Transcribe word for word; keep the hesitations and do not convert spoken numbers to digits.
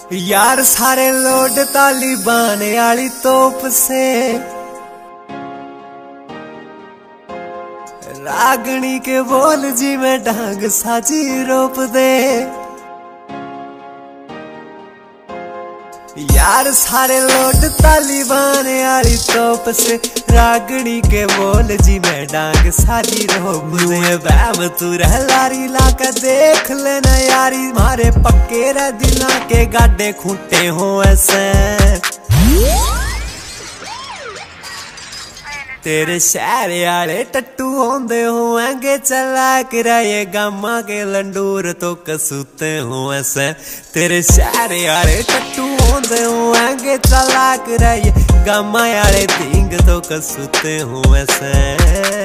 यार सारे लोड तालिबान आली तोप से, रागनी के बोल जी में ढंग साजी रोप दे। यार सारे लोड तालिबान आली तोप से, रागनी के बोल जी में डांग साजी रोप दे। बैम तू रह लारी लाकर देख लेना यारी, मारे पक्के रह दिला के गाडे खूंटे हो ऐसे। तेरे शहर यारे टट्टू होंदे होंगे चला किराए, गामा के लंडूर तो कसूते हो ऐसे। तेरे शहर यारे टट्टू होंदे होंगे चला किराए, गामा यारे तींग तो कसूते हो ऐसे।